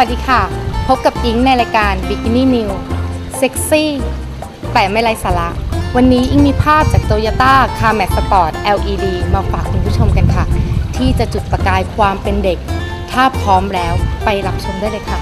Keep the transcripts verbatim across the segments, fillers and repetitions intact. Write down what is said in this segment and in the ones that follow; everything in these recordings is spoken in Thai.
วัสดีค่ะพบกับอิงในรายการ Bikini News เซ็กซี่แต่ไม่ไร้สาระวันนี้อิงมีภาพจาก Toyota Carmax Sport แอล อี ดี มาฝากคุณผู้ชมกันค่ะที่จะจุดประกายความเป็นเด็กถ้าพร้อมแล้วไปรับชมได้เลยค่ะ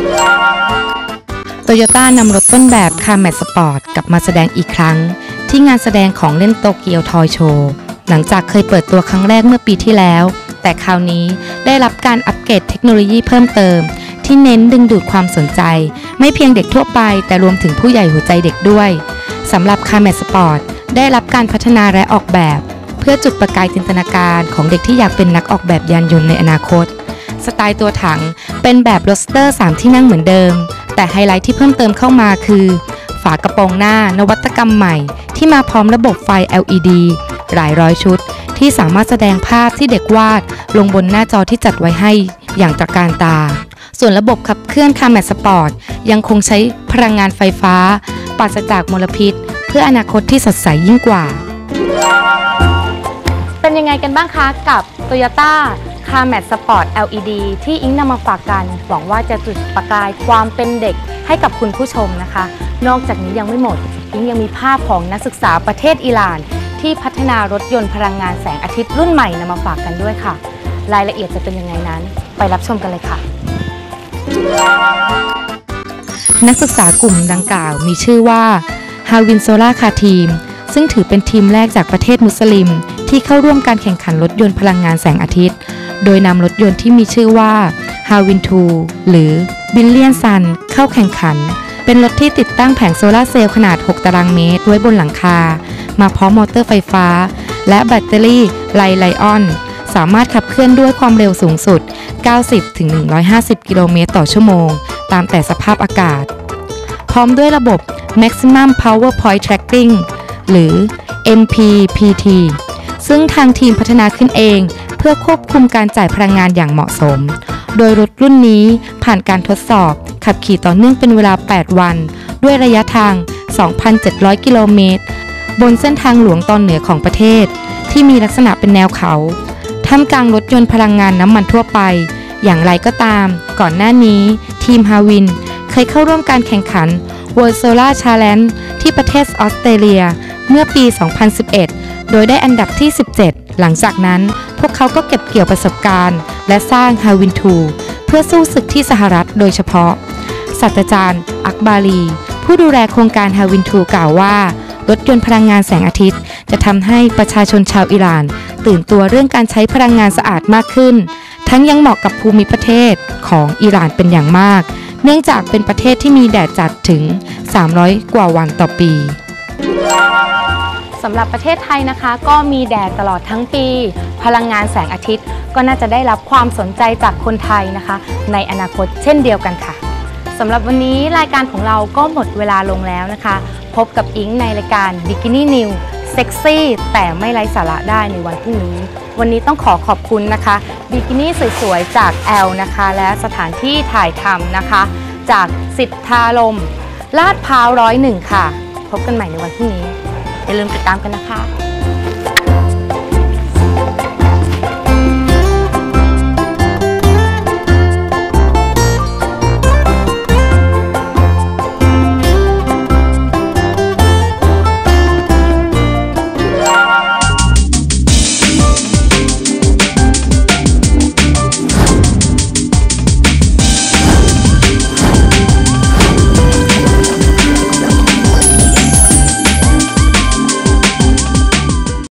Toyota นำรถต้นแบบ Carmax Sport กลับมาแสดงอีกครั้งที่งานแสดงของเล่นโตเกียวทอยโชว์หลังจากเคยเปิดตัวครั้งแรกเมื่อปีที่แล้วแต่คราวนี้ได้รับการอัปเกรดเทคโนโลยีเพิ่มเติมที่เน้นดึงดูดความสนใจไม่เพียงเด็กทั่วไปแต่รวมถึงผู้ใหญ่หัวใจเด็กด้วยสำหรับ Carmax Sport ได้รับการพัฒนาและออกแบบเพื่อจุดประกายจินตนาการของเด็กที่อยากเป็นนักออกแบบยานยนต์ในอนาคตสไตล์ตัวถังเป็นแบบโรสเตอร์สามที่นั่งเหมือนเดิมแต่ไฮไลท์ที่เพิ่มเติมเข้ามาคือฝากระโปรงหน้านวัตกรรมใหม่ที่มาพร้อมระบบไฟ แอล อี ดี หลายร้อยชุดที่สามารถแสดงภาพที่เด็กวาดลงบนหน้าจอที่จัดไว้ให้อย่างตระการตาส่วนระบบขับเคลื่อน Carmax Sport ยังคงใช้พลังงานไฟฟ้าปราศจากมลพิษเพื่ออนาคตที่สดใสยิ่งกว่าเป็นยังไงกันบ้างคะกับ Toyota Carmax Sport แอล อี ดี ที่อิงนำมาฝากกันหวังว่าจะจุดประกายความเป็นเด็กให้กับคุณผู้ชมนะคะนอกจากนี้ยังไม่หมดอิงยังมีภาพของนักศึกษาประเทศอิหร่านที่พัฒนารถยนต์พลังงานแสงอาทิตย์รุ่นใหม่นำมาฝากกันด้วยค่ะรายละเอียดจะเป็นยังไงนั้นไปรับชมกันเลยค่ะนักศึกษากลุ่มดังกล่าวมีชื่อว่าฮาวินโซล่าคาทีมซึ่งถือเป็นทีมแรกจากประเทศมุสลิมที่เข้าร่วมการแข่งขันรถยนต์พลังงานแสงอาทิตย์โดยนำรถยนต์ที่มีชื่อว่าฮาวินทูหรือบิลเลียนซันเข้าแข่งขันเป็นรถที่ติดตั้งแผงโซลาร์เซลล์ขนาดหกตารางเมตรไว้บนหลังคามาพร้อมมอเตอร์ไฟฟ้าและแบตเตอรี่ไลไลออนสามารถขับเคลื่อนด้วยความเร็วสูงสุด เก้าสิบถึงหนึ่งร้อยห้าสิบ กิโลเมตรต่อชั่วโมงตามแต่สภาพอากาศพร้อมด้วยระบบ Maximum Power Point Tracking หรือ เอ็ม พี พี ที ซึ่งทางทีมพัฒนาขึ้นเองเพื่อควบคุมการจ่ายพลังงานอย่างเหมาะสมโดยรถรุ่นนี้ผ่านการทดสอบขับขี่ต่อเนื่องเป็นเวลาแปดวันด้วยระยะทาง สองพันเจ็ดร้อย กิโลเมตรบนเส้นทางหลวงตอนเหนือของประเทศที่มีลักษณะเป็นแนวเขาท่ามกลางรถยนต์พลังงานน้ำมันทั่วไปอย่างไรก็ตามก่อนหน้านี้ทีมฮาวินเคยเข้าร่วมการแข่งขัน World Solar Challenge ที่ประเทศออสเตรเลียเมื่อปี สองพันสิบเอ็ด โดยได้อันดับที่ สิบเจ็ด หลังจากนั้นพวกเขาก็เก็บเกี่ยวประสบการณ์และสร้างฮาวินทูเพื่อสู้ศึกที่สหรัฐโดยเฉพาะศาสตราจารย์อักบาลีผู้ดูแลโครงการฮาวินทูกล่าวว่ารถยนต์พลังงานแสงอาทิตย์จะทำให้ประชาชนชาวอิหร่านตื่นตัวเรื่องการใช้พลังงานสะอาดมากขึ้นทั้งยังเหมาะกับภูมิประเทศของอิหร่านเป็นอย่างมากเนื่องจากเป็นประเทศที่มีแดดจัดถึงสามร้อยกว่าวันต่อปีสำหรับประเทศไทยนะคะก็มีแดดตลอดทั้งปีพลังงานแสงอาทิตย์ก็น่าจะได้รับความสนใจจากคนไทยนะคะในอนาคตเช่นเดียวกันค่ะสำหรับวันนี้รายการของเราก็หมดเวลาลงแล้วนะคะพบกับอิงในรายการ Bikini News เซ็กซี่แต่ไม่ไร้สาระได้ในวันพรุ่งนี้วันนี้ต้องขอขอบคุณนะคะบิกินี่สวยๆจากแอลนะคะและสถานที่ถ่ายทำนะคะจากสิทธาลมลาดพร้าวร้อยหนึ่งค่ะพบกันใหม่ในวันพรุ่งนี้อย่าลืมติดตามกันนะคะ